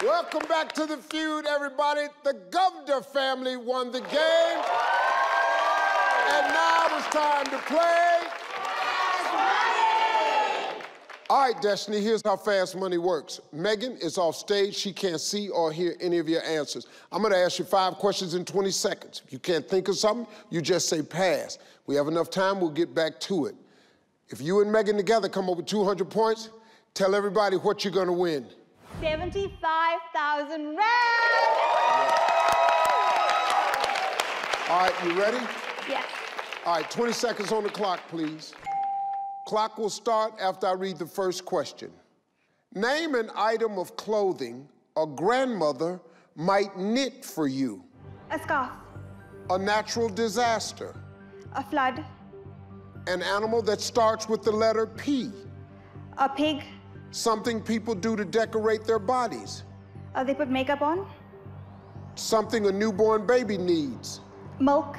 Welcome back to the Feud, everybody. The Govender family won the game. And now it's time to play. Fast Money! All right, Destiny, here's how Fast Money works. Megan is off stage. She can't see or hear any of your answers. I'm gonna ask you 5 questions in 20 seconds. If you can't think of something, you just say pass. We have enough time, we'll get back to it. If you and Megan together come up with 200 points, tell everybody what you're gonna win. 75,000 rand. All right, you ready? Yes. All right, 20 seconds on the clock, please. Clock will start after I read the first question. Name an item of clothing a grandmother might knit for you. A scarf. A natural disaster. A flood. An animal that starts with the letter P. A pig. Something people do to decorate their bodies. They put makeup on. Something a newborn baby needs. Milk.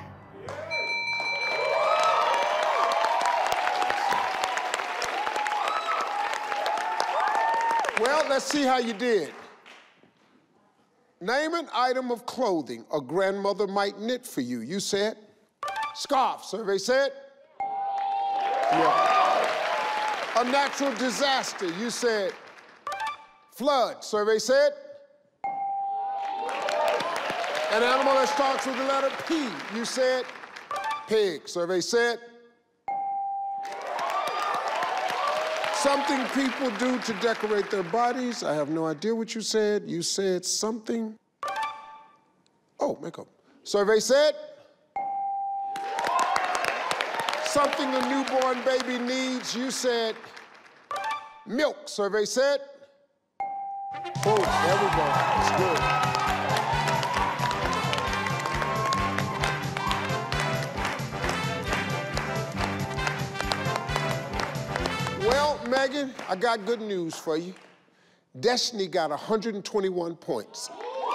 Well, let's see how you did. Name an item of clothing a grandmother might knit for you. You said scarf. Survey said? Yeah. A natural disaster. You said flood. Survey said? An animal that starts with the letter P. You said pig. Survey said? Something people do to decorate their bodies. I have no idea what you said. You said something. Oh, makeup. Survey said? Something a newborn baby needs. You said milk. Survey said? Oh, there we go. That's good. Well, Megan, I got good news for you. Destiny got 121 points.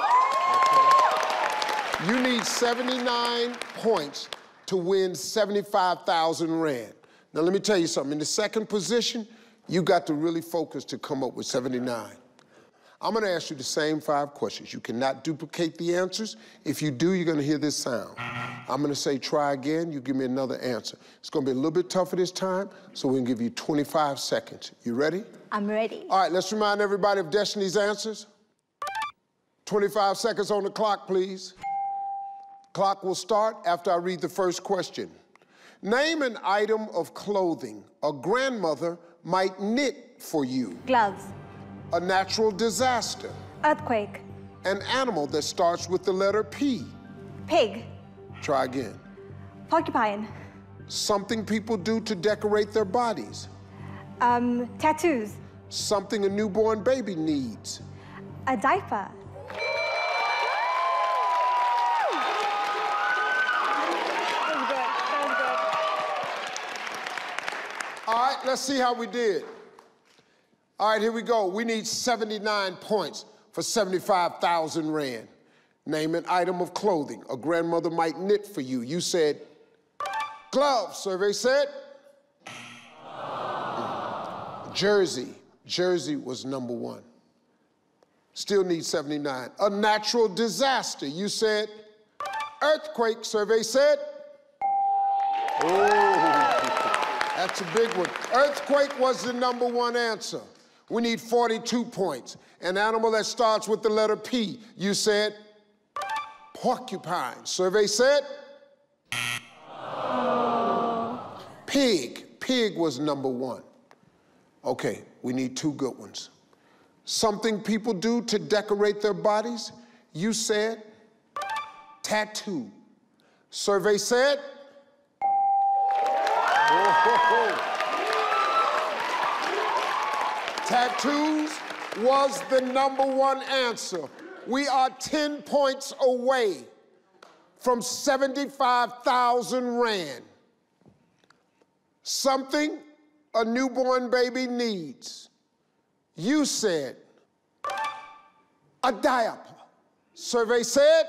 Okay. You need 79 points to win 75,000 rand. Now, let me tell you something. In the second position, you got to really focus to come up with 79. I'm gonna ask you the same 5 questions. You cannot duplicate the answers. If you do, you're gonna hear this sound. I'm gonna say try again, you give me another answer. It's gonna be a little bit tougher this time, so we're gonna give you 25 seconds. You ready? I'm ready. All right, let's remind everybody of Destiny's answers. 25 seconds on the clock, please. Clock will start after I read the first question. Name an item of clothing a grandmother might knit for you. Gloves. A natural disaster. Earthquake. An animal that starts with the letter P. Pig. Try again. Porcupine. Something people do to decorate their bodies. Tattoos. Something a newborn baby needs. A diaper. All right, let's see how we did. All right, here we go. We need 79 points for 75,000 rand. Name an item of clothing a grandmother might knit for you. You said gloves. Survey said? Jersey. Jersey was number 1. Still need 79. A natural disaster. You said earthquake. Survey said? Oh, that's a big one. Earthquake was the number 1 answer. We need 42 points. An animal that starts with the letter P. You said porcupine. Survey said? Pig. Pig was number 1. Okay, we need 2 good ones. Something people do to decorate their bodies. You said tattoo. Survey said? Tattoos was the number 1 answer. We are 10 points away from 75,000 rand. Something a newborn baby needs. You said a diaper. Survey said?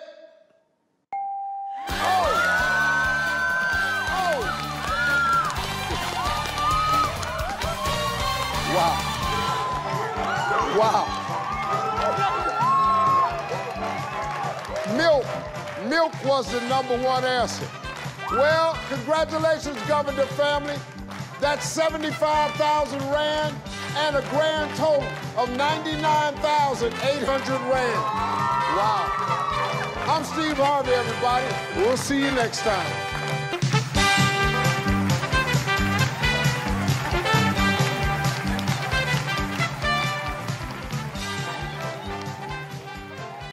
Wow. Milk was the #1 answer. Well, congratulations, Govender family. That's 75,000 Rand and a grand total of 99,800 Rand. Wow. I'm Steve Harvey, everybody. We'll see you next time.